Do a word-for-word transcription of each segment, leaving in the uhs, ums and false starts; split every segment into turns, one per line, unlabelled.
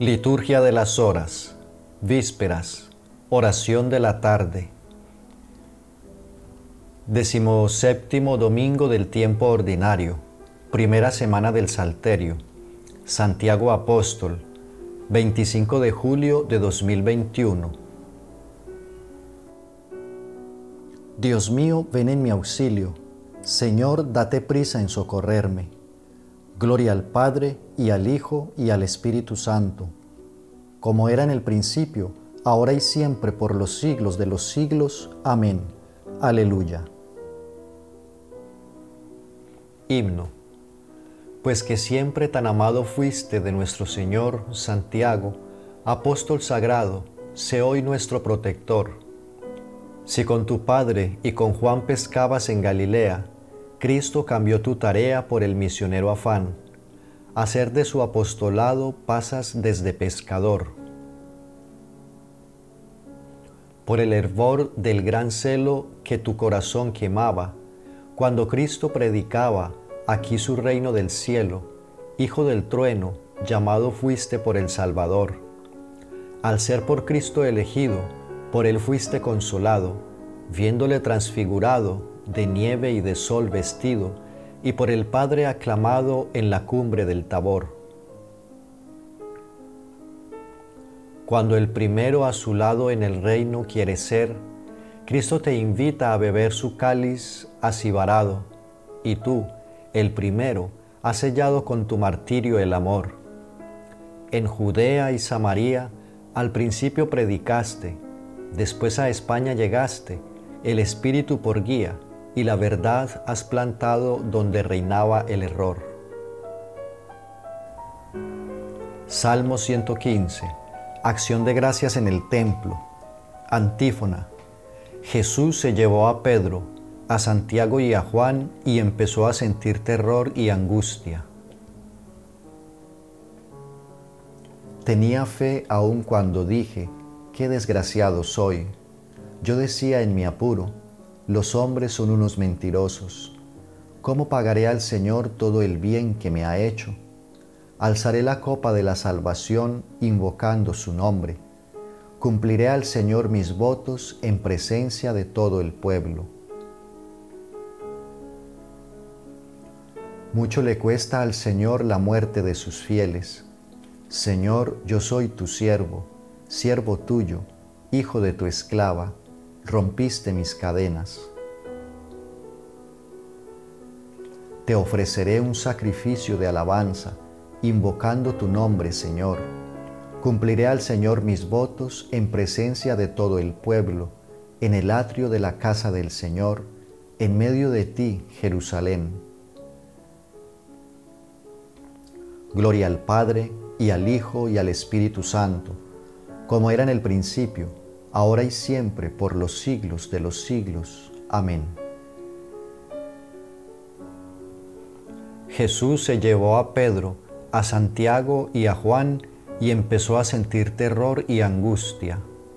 Liturgia de las horas, vísperas, oración de la tarde. Decimoséptimo domingo del tiempo ordinario, primera semana del Salterio, Santiago Apóstol, veinticinco de julio de dos mil veintiuno. Dios mío, ven en mi auxilio. Señor, date prisa en socorrerme. Gloria al Padre, y al Hijo, y al Espíritu Santo, como era en el principio, ahora y siempre, por los siglos de los siglos. Amén. Aleluya. Himno. Pues que siempre tan amado fuiste de nuestro Señor, Santiago, apóstol sagrado, sé hoy nuestro protector. Si con tu Padre y con Juan pescabas en Galilea, Cristo cambió tu tarea por el misionero afán. Hacer de su apostolado pasas desde pescador. Por el hervor del gran celo que tu corazón quemaba, cuando Cristo predicaba aquí su reino del cielo, hijo del trueno, llamado fuiste por el Salvador. Al ser por Cristo elegido, por él fuiste consolado, viéndole transfigurado, de nieve y de sol vestido, y por el Padre aclamado en la cumbre del Tabor. Cuando el primero a su lado en el reino quiere ser, Cristo te invita a beber su cáliz acibarado, y tú, el primero, has sellado con tu martirio el amor. En Judea y Samaria al principio predicaste, después a España llegaste, el Espíritu por guía, y la verdad has plantado donde reinaba el error. Salmo ciento quince. Acción de gracias en el templo. Antífona. Jesús se llevó a Pedro, a Santiago y a Juan y empezó a sentir terror y angustia. Tenía fe aun cuando dije, qué desgraciado soy. Yo decía en mi apuro, los hombres son unos mentirosos. ¿Cómo pagaré al Señor todo el bien que me ha hecho? Alzaré la copa de la salvación invocando su nombre. Cumpliré al Señor mis votos en presencia de todo el pueblo. Mucho le cuesta al Señor la muerte de sus fieles. Señor, yo soy tu siervo, siervo tuyo, hijo de tu esclava. Rompiste mis cadenas. Te ofreceré un sacrificio de alabanza, invocando tu nombre, Señor. Cumpliré al Señor mis votos en presencia de todo el pueblo, en el atrio de la casa del Señor, en medio de ti, Jerusalén. Gloria al Padre, y al Hijo, y al Espíritu Santo, como era en el principio, ahora y siempre, por los siglos de los siglos. Amén. Jesús se llevó a Pedro, a Santiago y a Juan y empezó a sentir terror y angustia.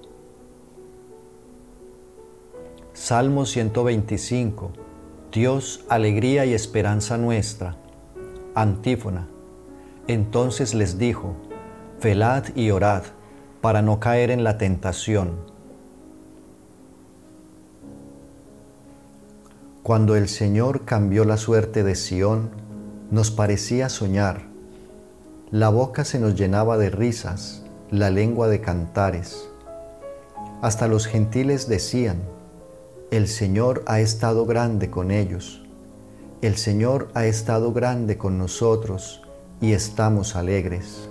Salmo ciento veinticinco. Dios, alegría y esperanza nuestra. Antífona. Entonces les dijo, velad y orad, para no caer en la tentación. Cuando el Señor cambió la suerte de Sión, nos parecía soñar. La boca se nos llenaba de risas, la lengua de cantares. Hasta los gentiles decían, el Señor ha estado grande con ellos. El Señor ha estado grande con nosotros y estamos alegres.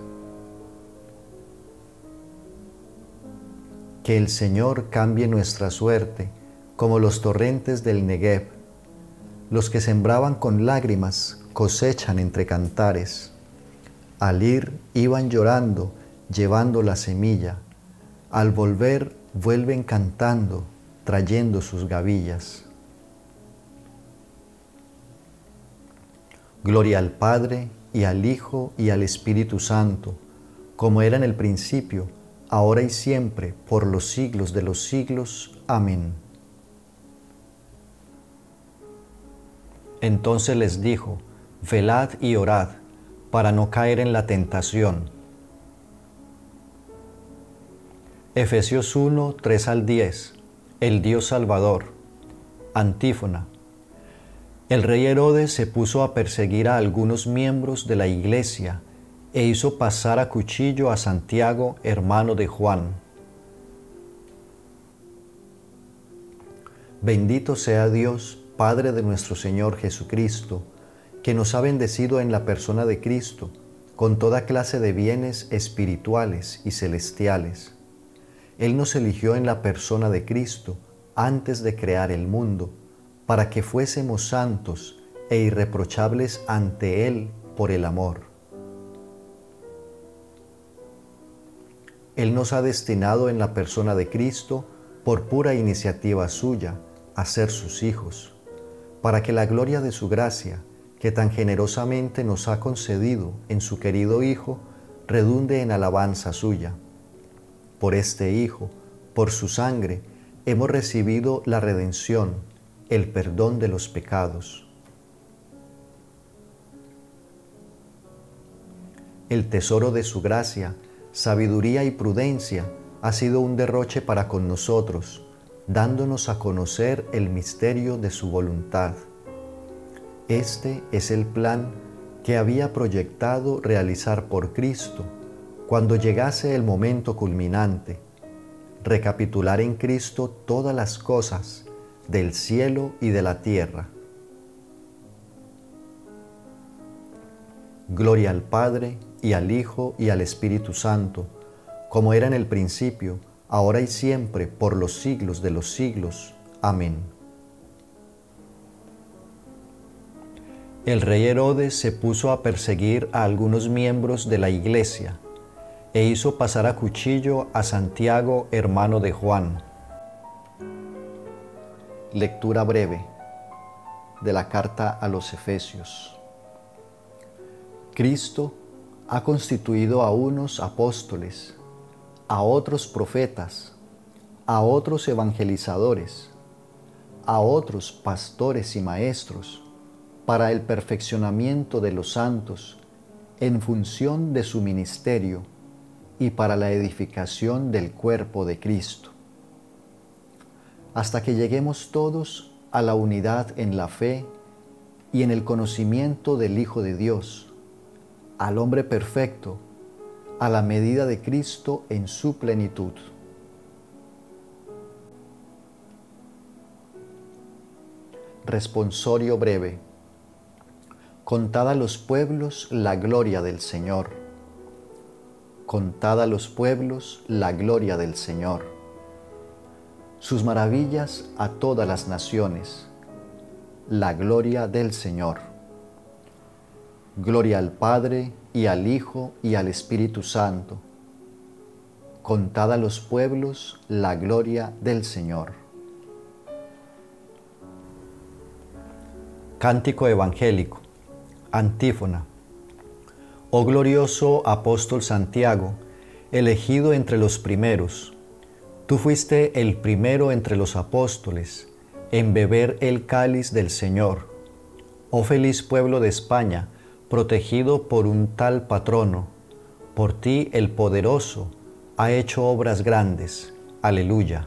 Que el Señor cambie nuestra suerte, como los torrentes del Negev. Los que sembraban con lágrimas cosechan entre cantares. Al ir iban llorando, llevando la semilla. Al volver vuelven cantando, trayendo sus gavillas. Gloria al Padre, y al Hijo, y al Espíritu Santo, como era en el principio, ahora y siempre, por los siglos de los siglos. Amén. Entonces les dijo, velad y orad, para no caer en la tentación. Efesios uno, tres al diez. El Dios Salvador. Antífona. El rey Herodes se puso a perseguir a algunos miembros de la iglesia e hizo pasar a cuchillo a Santiago, hermano de Juan. Bendito sea Dios, Padre de nuestro Señor Jesucristo, que nos ha bendecido en la persona de Cristo con toda clase de bienes espirituales y celestiales. Él nos eligió en la persona de Cristo antes de crear el mundo, para que fuésemos santos e irreprochables ante Él por el amor. Él nos ha destinado en la persona de Cristo, por pura iniciativa suya, a ser sus hijos, para que la gloria de su gracia, que tan generosamente nos ha concedido en su querido Hijo, redunde en alabanza suya. Por este Hijo, por su sangre, hemos recibido la redención, el perdón de los pecados. El tesoro de su gracia, sabiduría y prudencia ha sido un derroche para con nosotros, dándonos a conocer el misterio de su voluntad. Este es el plan que había proyectado realizar por Cristo cuando llegase el momento culminante, recapitular en Cristo todas las cosas del cielo y de la tierra. Gloria al Padre, y al Hijo, y al Espíritu Santo, como era en el principio, ahora y siempre, por los siglos de los siglos. Amén. El rey Herodes se puso a perseguir a algunos miembros de la iglesia e hizo pasar a cuchillo a Santiago, hermano de Juan. Lectura breve de la carta a los Efesios. Cristo ha constituido a unos apóstoles, a otros profetas, a otros evangelizadores, a otros pastores y maestros, para el perfeccionamiento de los santos, en función de su ministerio y para la edificación del cuerpo de Cristo, hasta que lleguemos todos a la unidad en la fe y en el conocimiento del Hijo de Dios, al hombre perfecto, a la medida de Cristo en su plenitud. Responsorio breve. Contad a los pueblos la gloria del Señor. Contad a los pueblos la gloria del Señor. Sus maravillas a todas las naciones. La gloria del Señor. Gloria al Padre, y al Hijo, y al Espíritu Santo. Contad a los pueblos la gloria del Señor. Cántico evangélico. Antífona. Oh glorioso apóstol Santiago, elegido entre los primeros, tú fuiste el primero entre los apóstoles en beber el cáliz del Señor. Oh feliz pueblo de España, protegido por un tal patrono, por ti el poderoso ha hecho obras grandes. Aleluya.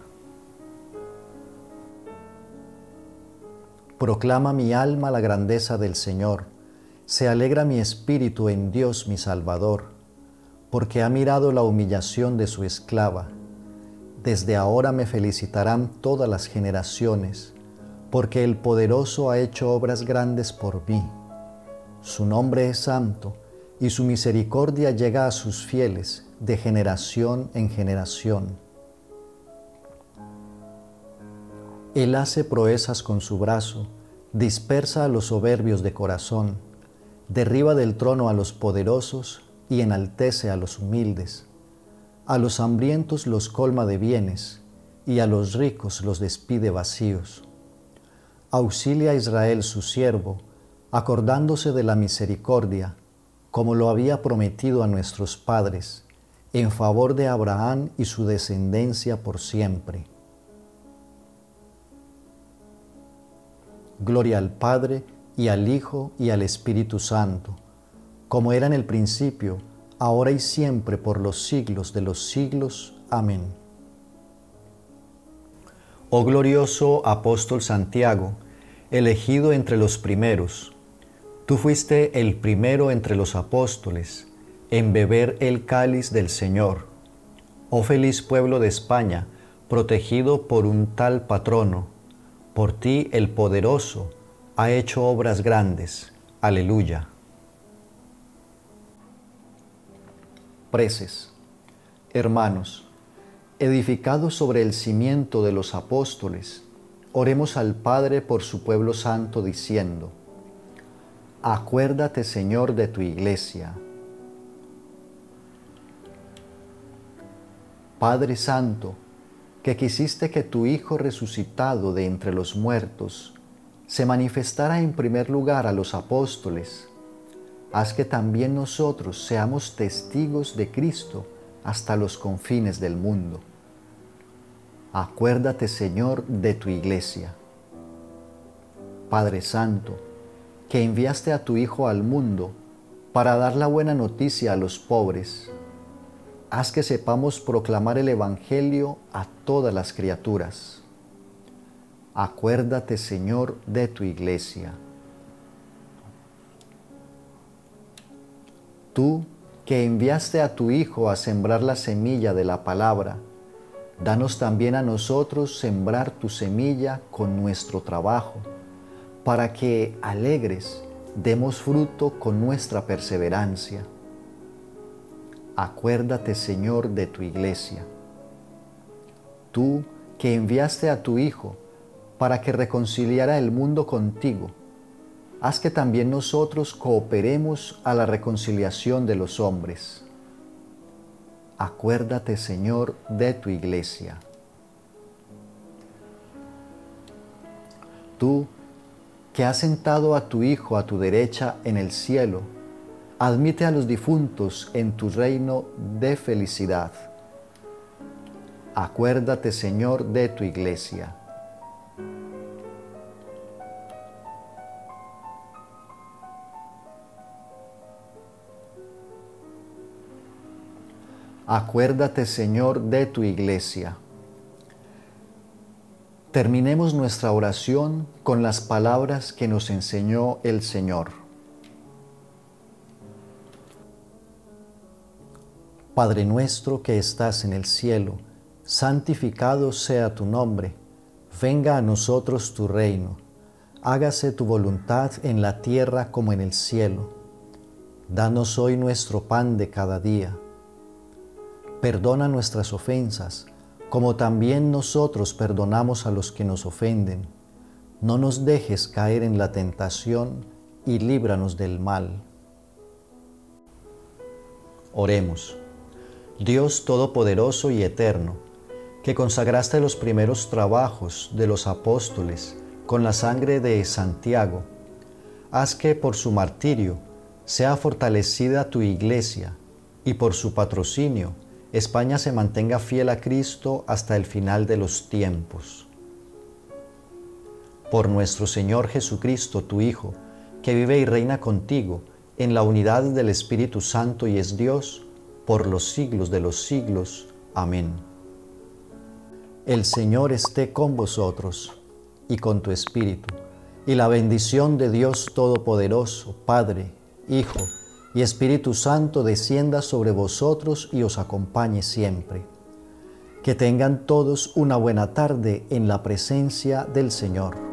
Proclama mi alma la grandeza del Señor, se alegra mi espíritu en Dios mi Salvador, porque ha mirado la humillación de su esclava. Desde ahora me felicitarán todas las generaciones, porque el poderoso ha hecho obras grandes por mí. Su nombre es santo, y su misericordia llega a sus fieles de generación en generación. Él hace proezas con su brazo, dispersa a los soberbios de corazón, derriba del trono a los poderosos y enaltece a los humildes. A los hambrientos los colma de bienes, y a los ricos los despide vacíos. Auxilia a Israel su siervo, acordándose de la misericordia, como lo había prometido a nuestros padres, en favor de Abraham y su descendencia por siempre. Gloria al Padre, y al Hijo, y al Espíritu Santo, como era en el principio, ahora y siempre, por los siglos de los siglos. Amén. Oh glorioso apóstol Santiago, elegido entre los primeros, tú fuiste el primero entre los apóstoles en beber el cáliz del Señor. Oh feliz pueblo de España, protegido por un tal patrono, por ti el poderoso ha hecho obras grandes. Aleluya. Preces. Hermanos, edificados sobre el cimiento de los apóstoles, oremos al Padre por su pueblo santo diciendo: acuérdate, Señor, de tu iglesia. Padre Santo, que quisiste que tu Hijo resucitado de entre los muertos se manifestara en primer lugar a los apóstoles, haz que también nosotros seamos testigos de Cristo hasta los confines del mundo. Acuérdate, Señor, de tu iglesia. Padre Santo, que enviaste a tu Hijo al mundo para dar la buena noticia a los pobres, haz que sepamos proclamar el Evangelio a todas las criaturas. Acuérdate, Señor, de tu iglesia. Tú, que enviaste a tu Hijo a sembrar la semilla de la palabra, danos también a nosotros sembrar tu semilla con nuestro trabajo, para que, alegres, demos fruto con nuestra perseverancia. Acuérdate, Señor, de tu iglesia. Tú, que enviaste a tu Hijo para que reconciliara el mundo contigo, haz que también nosotros cooperemos a la reconciliación de los hombres. Acuérdate, Señor, de tu iglesia. Tú, que has sentado a tu Hijo a tu derecha en el cielo, admite a los difuntos en tu reino de felicidad. Acuérdate, Señor, de tu iglesia. Acuérdate, Señor, de tu iglesia. Terminemos nuestra oración con las palabras que nos enseñó el Señor. Padre nuestro que estás en el cielo, santificado sea tu nombre. Venga a nosotros tu reino. Hágase tu voluntad en la tierra como en el cielo. Danos hoy nuestro pan de cada día. Perdona nuestras ofensas, como también nosotros perdonamos a los que nos ofenden. No nos dejes caer en la tentación y líbranos del mal. Oremos. Dios Todopoderoso y Eterno, que consagraste los primeros trabajos de los apóstoles con la sangre de Santiago, haz que por su martirio sea fortalecida tu iglesia y por su patrocinio España se mantenga fiel a Cristo hasta el final de los tiempos. Por nuestro Señor Jesucristo, tu Hijo, que vive y reina contigo en la unidad del Espíritu Santo y es Dios, por los siglos de los siglos. Amén. El Señor esté con vosotros y con tu espíritu, y la bendición de Dios Todopoderoso, Padre, Hijo y Espíritu Santo descienda sobre vosotros y os acompañe siempre. Que tengan todos una buena tarde en la presencia del Señor.